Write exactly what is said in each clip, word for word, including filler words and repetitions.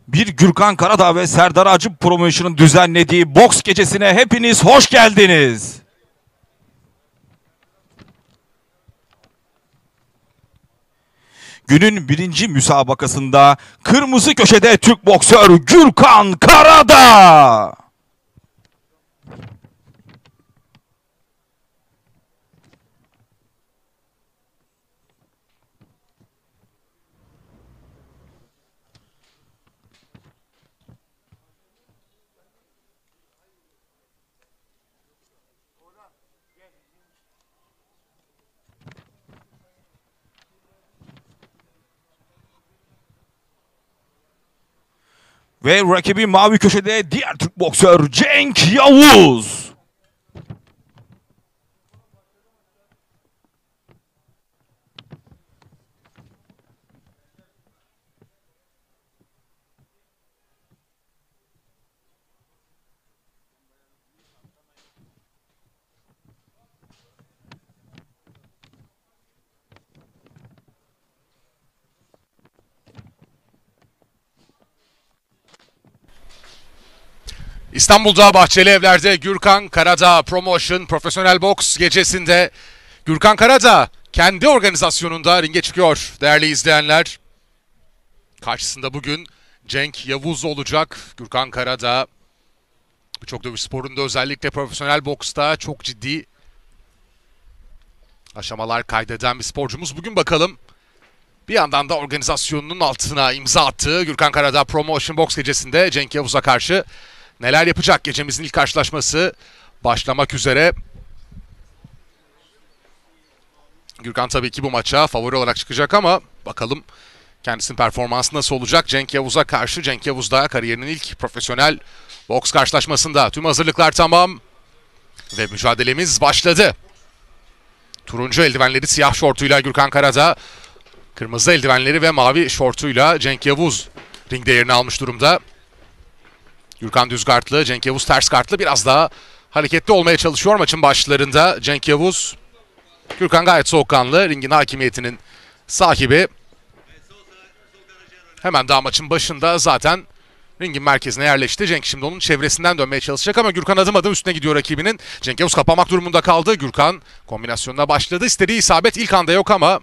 Bir Gürkan Karadağ ve Serdar Acı Promotion'un düzenlediği boks gecesine hepiniz hoş geldiniz. Günün birinci müsabakasında kırmızı köşede Türk boksör Gürkan Karadağ. Ve rakibi mavi köşede diğer Türk boksör Cenk Yavuz. İstanbul'da Bahçeli Evler'de Gürkan Karadağ Promotion Profesyonel Boks gecesinde Gürkan Karadağ kendi organizasyonunda ringe çıkıyor değerli izleyenler. Karşısında bugün Cenk Yavuz olacak. Gürkan Karadağ birçok dövüş sporunda özellikle profesyonel boksta çok ciddi aşamalar kaydeden bir sporcumuz. Bugün bakalım bir yandan da organizasyonunun altına imza attığı Gürkan Karadağ Promotion Boks gecesinde Cenk Yavuz'a karşı neler yapacak? Gecemizin ilk karşılaşması başlamak üzere. Gürkan tabii ki bu maça favori olarak çıkacak ama bakalım kendisinin performansı nasıl olacak? Cenk Yavuz'a karşı. Cenk Yavuz da kariyerinin ilk profesyonel boks karşılaşmasında. Tüm hazırlıklar tamam ve mücadelemiz başladı. Turuncu eldivenleri siyah şortuyla Gürkan Karadağ, kırmızı eldivenleri ve mavi şortuyla Cenk Yavuz ringde yerini almış durumda. Gürkan düz kartlı, Cenk Yavuz ters kartlı. Biraz daha hareketli olmaya çalışıyor maçın başlarında Cenk Yavuz. Gürkan gayet soğukkanlı, ringin hakimiyetinin sahibi. Hemen daha maçın başında zaten ringin merkezine yerleşti. Cenk şimdi onun çevresinden dönmeye çalışacak ama Gürkan adım adım üstüne gidiyor rakibinin. Cenk Yavuz kapamak durumunda kaldı. Gürkan kombinasyonuna başladı. İstediği isabet ilk anda yok ama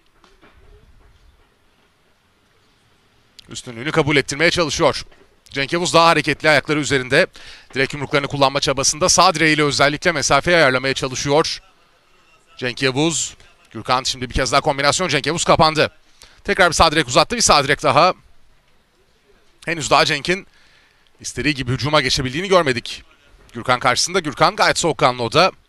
üstünlüğünü kabul ettirmeye çalışıyor. Cenk Yavuz daha hareketli, ayakları üzerinde. Direkt yumruklarını kullanma çabasında sağ direğiyle özellikle mesafeyi ayarlamaya çalışıyor Cenk Yavuz. Gürkan şimdi bir kez daha kombinasyon. Cenk Yavuz kapandı. Tekrar bir sağ direk uzattı. Bir sağ direk daha. Henüz daha Cenk'in istediği gibi hücuma geçebildiğini görmedik. Gürkan karşısında. Gürkan gayet soğukkanlı o da.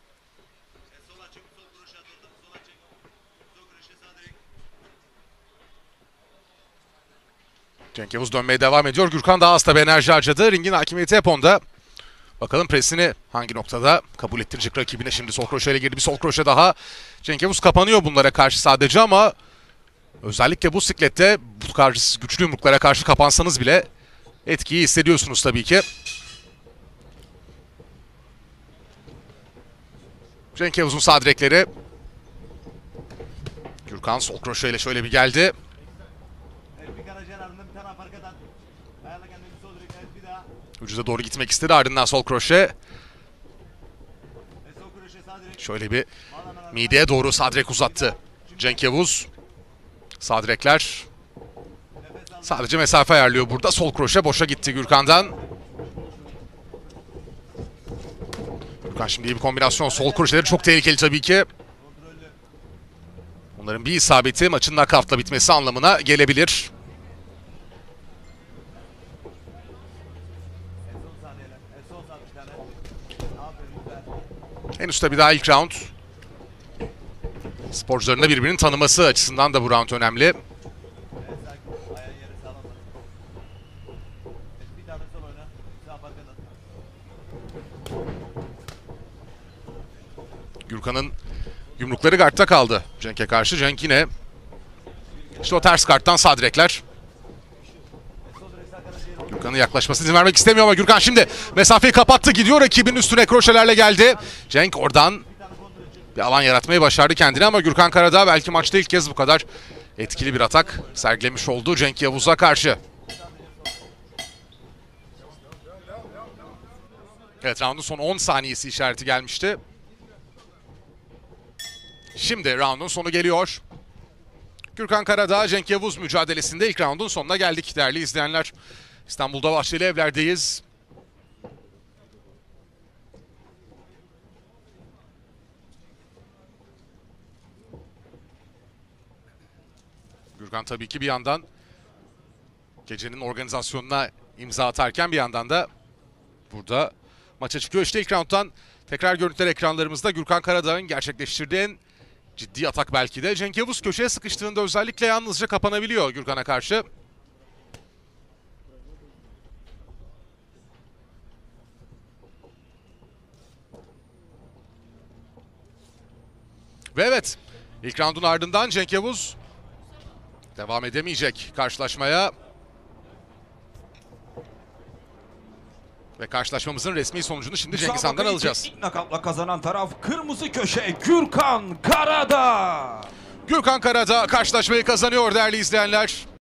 Cenk Yavuz dönmeye devam ediyor. Gürkan daha az tabi enerji harcadı. Ringin hakimiyeti hep onda. Bakalım presini hangi noktada kabul ettirecek rakibine. Şimdi sol kroşeyle girdi. Bir sol kroşe daha. Cenk Yavuz kapanıyor bunlara karşı sadece ama özellikle bu siklette bu karşı güçlü yumruklara karşı kapansanız bile etkiyi hissediyorsunuz tabii ki. Cenk Yavuz'un sağ direkleri. Gürkan sol kroşeyle şöyle bir geldi. Vücuda doğru gitmek istedi. Ardından sol kroşe. Şöyle bir mideye doğru sağ direk uzattı Cenk Yavuz. Sağ direkler. Sadece mesafe ayarlıyor burada. Sol kroşe boşa gitti Gürkan'dan. Gürkan şimdi iyi bir kombinasyon. Sol kroşeleri çok tehlikeli tabii ki. Bunların bir isabeti maçın knockout'la bitmesi anlamına gelebilir. Henüz tabii daha ilk round. Sporcuların da birbirini tanıması açısından da bu round önemli. Gürkan'ın yumrukları guardta kaldı Cenk'e karşı. Cenk yine işte o ters karttan sağ direkler. Gürkan'ın yaklaşmasına izin vermek istemiyor ama Gürkan şimdi mesafeyi kapattı. Gidiyor rakibinin üstüne kroşelerle geldi. Cenk oradan bir alan yaratmayı başardı kendine ama Gürkan Karadağ belki maçta ilk kez bu kadar etkili bir atak sergilemiş oldu Cenk Yavuz'a karşı. Evet, roundun son on saniyesi işareti gelmişti. Şimdi roundun sonu geliyor. Gürkan Karadağ, Cenk Yavuz mücadelesinde ilk roundun sonuna geldik değerli izleyenler. İstanbul'da Bahçeli Evler'deyiz. Gürkan tabii ki bir yandan gecenin organizasyonuna imza atarken bir yandan da burada maça çıkıyor. İşte ilk rounddan tekrar görüntüler ekranlarımızda. Gürkan Karadağ'ın gerçekleştirdiği en ciddi atak belki de. Cenk Yavuz köşeye sıkıştığında özellikle yalnızca kapanabiliyor Gürkan'a karşı. Ve evet, ilk roundun ardından Cenk Yavuz devam edemeyecek karşılaşmaya. Ve karşılaşmamızın resmi sonucunu şimdi Cengiz Han'dan alacağız. İlk nakavla kazanan taraf kırmızı köşe Gürkan Karadağ. Gürkan Karadağ karşılaşmayı kazanıyor değerli izleyenler.